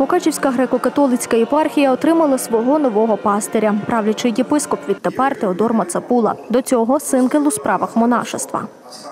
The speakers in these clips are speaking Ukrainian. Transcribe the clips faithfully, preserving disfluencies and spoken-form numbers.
Мукачівська греко-католицька єпархія отримала свого нового пастиря. Правлячий єпископ відтепер Теодор Мацапула. До цього – синкел у справах монашества.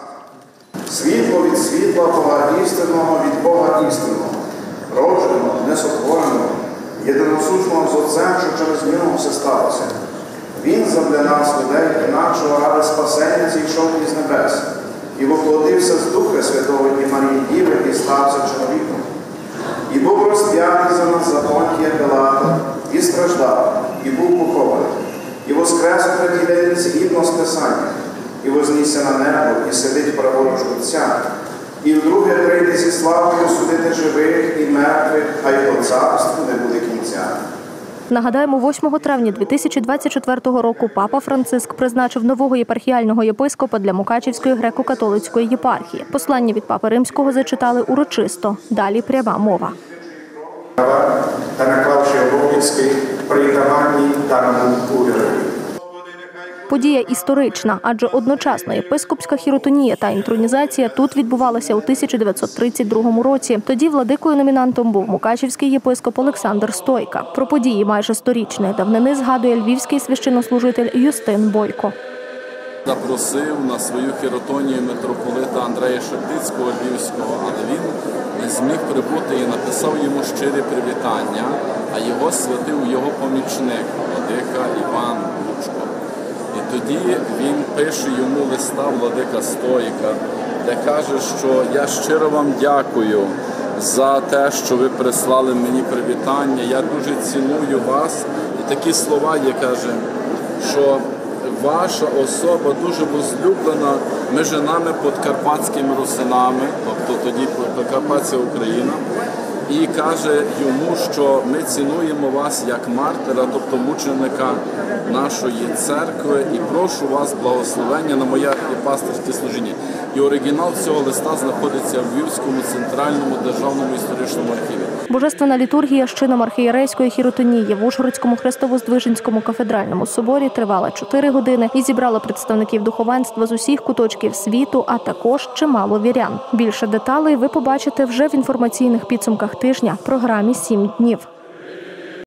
Світло від світла, Бога істинного від Бога істинного, родженого, несотвореного, єдиносушного з Отцем, що через нього все сталося. Він задля нас, людей, інакшого ради спасення зійшов із небес і воплотився з Духа Святого і Марії Діви і стався чоловіком. І був розп'ятий за нас за Понтія Пилата, і страждав, і був похований, і воскрес у третій день згідно з Писанням, і вознісся на небо, і сидить праворуч Отця, і вдруге прийде зі славою судити живих і мертвих, а його царству не буде кінця. Нагадаємо, восьмого травня дві тисячі двадцять четвертого року папа Франциск призначив нового єпархіального єпископа для Мукачівської греко-католицької єпархії. Послання від папи Римського зачитали урочисто. Далі пряма мова. Та наклавши обов'язки при даванні даному уряду. Подія історична, адже одночасно єпископська хіротонія та інтронізація тут відбувалася у тисяча дев'ятсот тридцять другому році. Тоді владикою-номінантом був мукачівський єпископ Олександр Стойка. Про події майже сторічної давнини згадує львівський священнослужитель Юстин Бойко. Запросив на свою хіротонію митрополита Андрея Шептицького львівського, але він не зміг прибути і написав йому щирі привітання, а його святив його помічник, владика Іван Лучко. І тоді він пише йому листа владика Стойка, де каже, що я щиро вам дякую за те, що ви прислали мені привітання, я дуже ціную вас. І такі слова є, каже, що ваша особа дуже возлюблена між нами подкарпатськими русинами, тобто тоді Подкарпаття Україна, і каже йому, що ми цінуємо вас як мартира, тобто мученика нашої церкви, і прошу вас благословення на моє пастирське служіння. І оригінал цього листа знаходиться в Львівському центральному державному історичному архіві. Божественна літургія з чином архієрейської хіротонії в Ужгородському Христово-Здвиженському кафедральному соборі тривала чотири години і зібрала представників духовенства з усіх куточків світу, а також чимало вірян. Більше деталей ви побачите вже в інформаційних підсумках тижня в програмі «Сім днів».